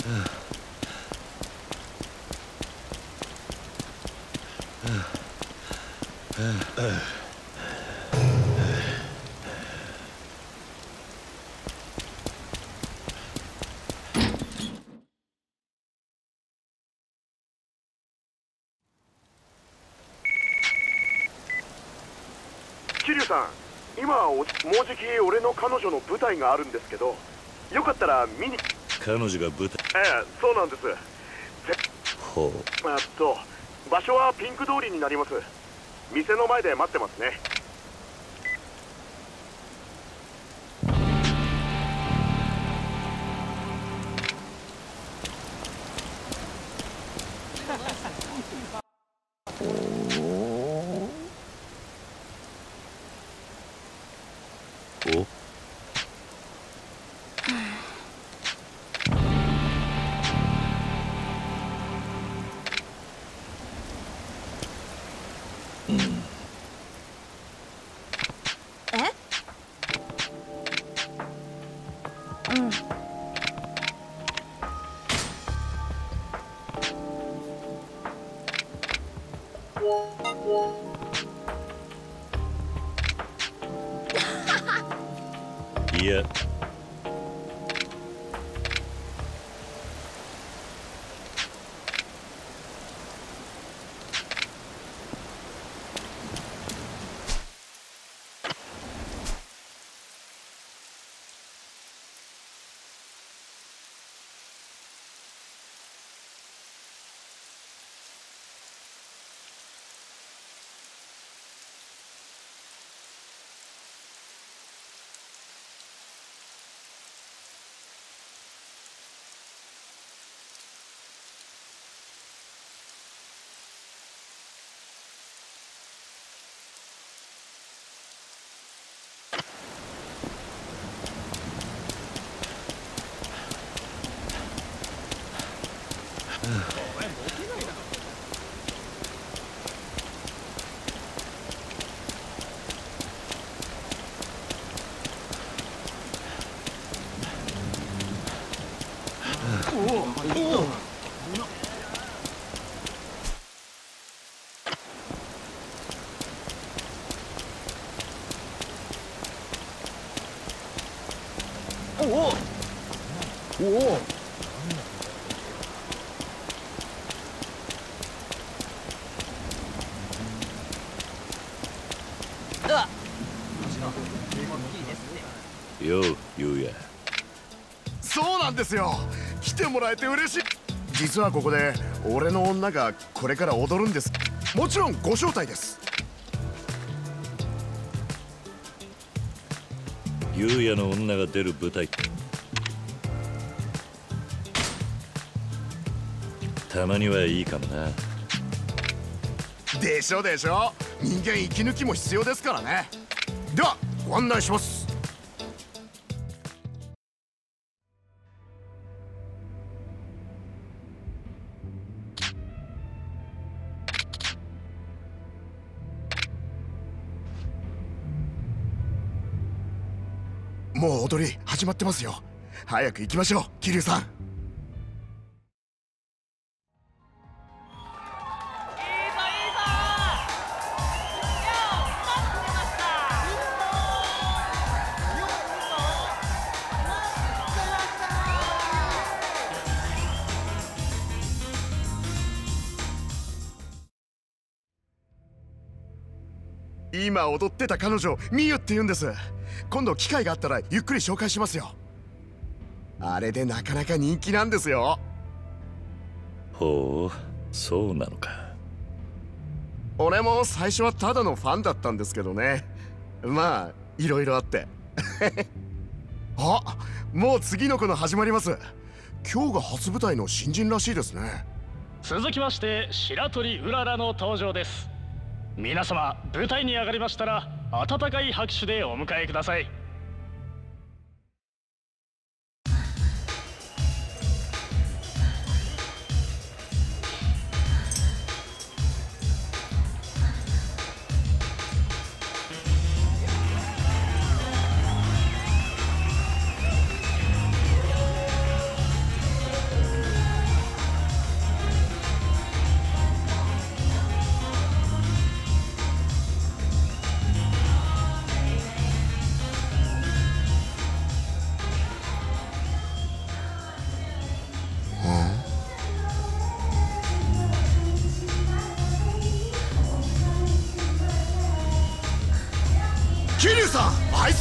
桐生さん、今もうじき俺の彼女の舞台があるんですけど、よかったら見に。 彼女が舞台？ そうなんです。 ほう。 場所はピンク通りになります。店の前で待ってますね。 お？いや。よう、ゆうや。 そうなんですよ。来てもらえて嬉しい。実はここで俺の女がこれから踊るんです。もちろんご招待です。 ゆうやの女が出る舞台。たまにはいいかもな。 でしょでしょ。人間息抜きも必要ですからね。ではご案内します。もう踊り始まってますよ。早く行きましょう、桐生さん。今踊ってた彼女ミユって言うんです。今度機会があったらゆっくり紹介しますよ。あれでなかなか人気なんですよ。 ほう、そうなのか。 俺も最初はただのファンだったんですけどね。まあいろいろあってあ、もう次の子の始まります。今日が初舞台の新人らしいですね。 続きまして白鳥うららの登場です。皆様舞台に上がりましたら温かい拍手でお迎えください。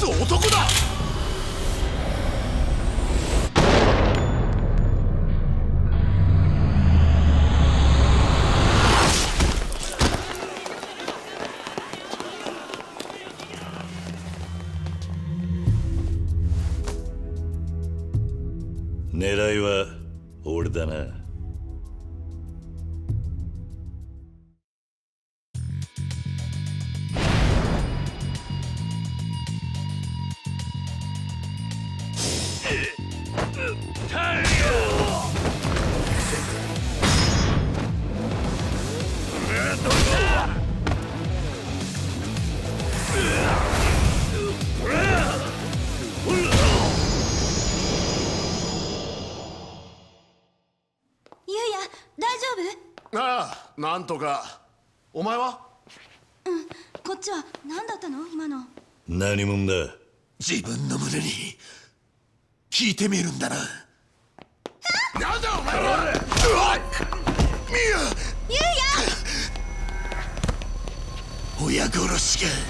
つ男だ。 狙いは俺だな。 ああ、なんとか。お前は？ こっちは何だったの今の。 何者だ？ 自分の胸に聞いてみるんだな。 なんだお前は！ミゆうや親殺しが。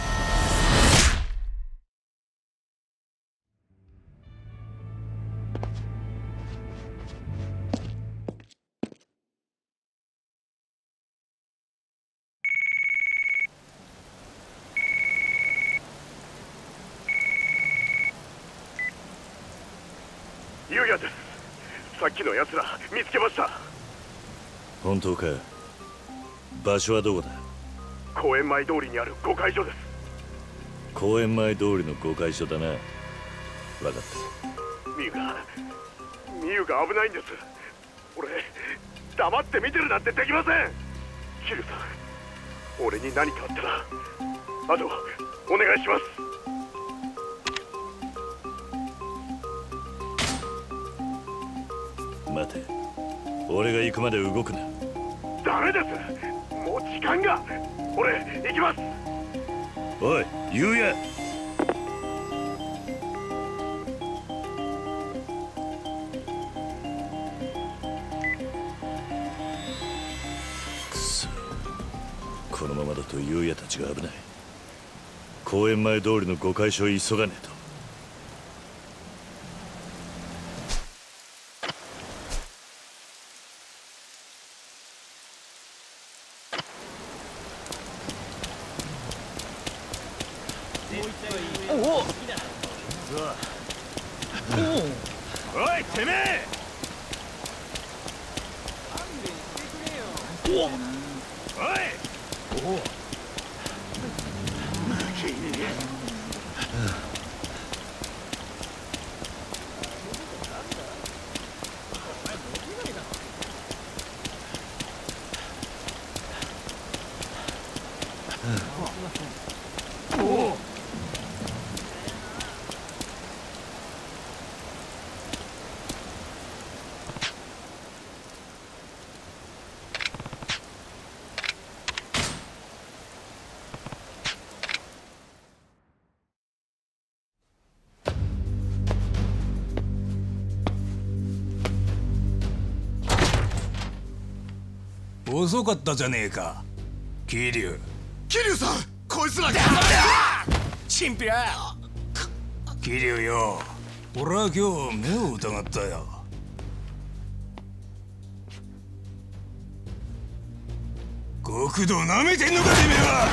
ゆうやです。さっきの奴ら見つけました。 本当か？場所はどこだ？ 公園前通りにある5階所です。 公園前通りの5階所だな。分かった。 ミユが危ないんです。俺黙って見てるなんてできません。キルさん、俺に何かあったらあとお願いします。 待て、俺が行くまで動くな。 ダメです。もう時間が。俺行きます。 おい、ゆうや。くそ、このままだとゆうやたちが危ない。公園前通りの5階所へ急がねえと。 おいてめえ！おい！ 遅かったじゃねえか、桐生。 桐生さん、こいつらが。 チンピラ。桐生よ、俺は今日目を疑ったよ。極道なめてんのかてめえは。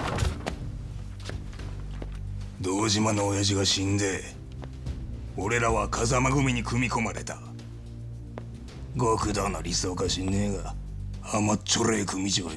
堂島の親父が死んで俺らは風間組に組み込まれた。極道の理想か知んねえが甘っちょれえ組長よ。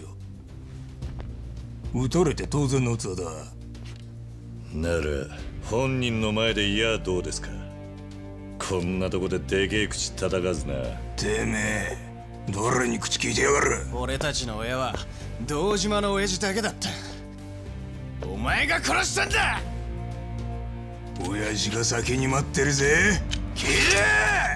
撃たれて当然の器だ。 なら本人の前でいやどうですか。こんなとこででけえ口叩かずな。 てめえ誰に口聞いてやがる。 俺たちの親は堂島の親父だけだった。お前が殺したんだ。 親父が先に待ってるぜ。切れ！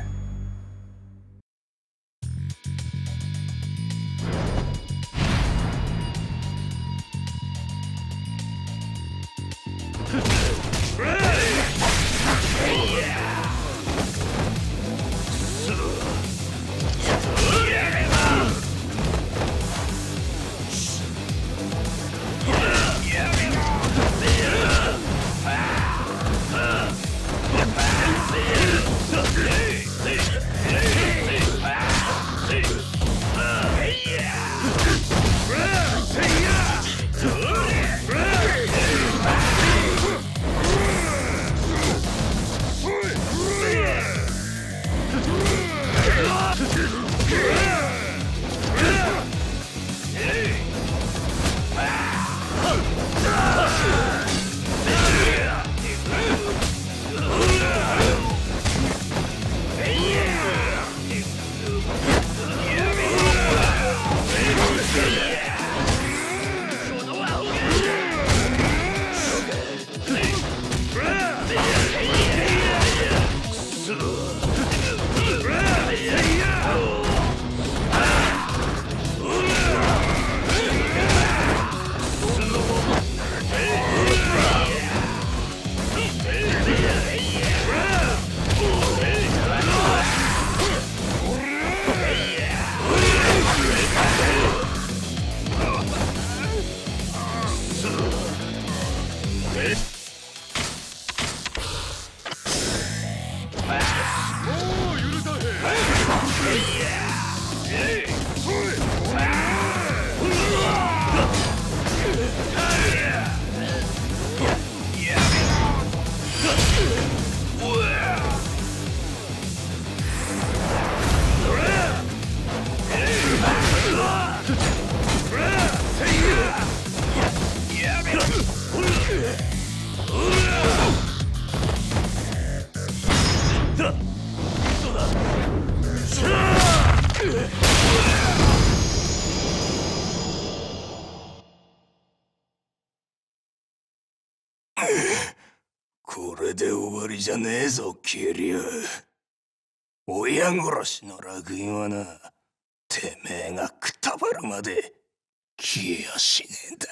れで終わりじゃねえぞ、キリュウ。親殺しの烙印はな、てめえがくたばるまで消えやしねえんだ。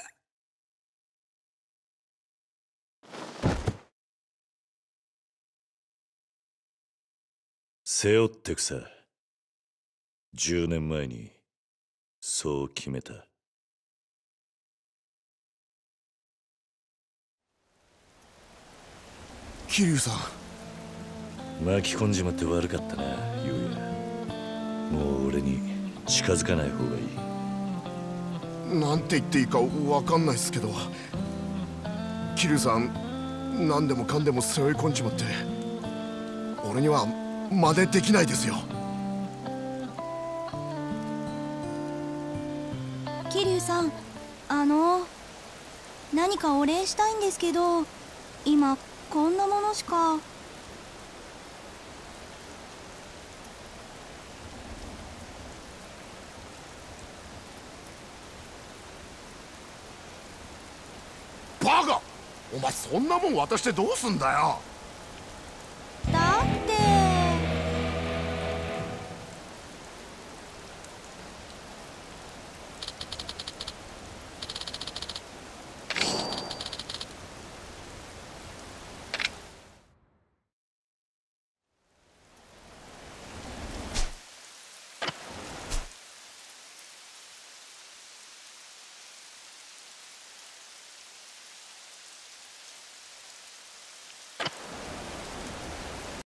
背負ってくさ。10年前にそう決めた。 桐生さん、 巻き込んじまって悪かったな、ゆうや。もう俺に近づかない方がいい。 なんて言っていいかわかんないっすけど、桐生さん何でもかんでも背負い込んじまって、俺には真似できないですよ。 桐生さん、何かお礼したいんですけど、今こんなものしか。 バカ！お前そんなもん渡してどうすんだよ。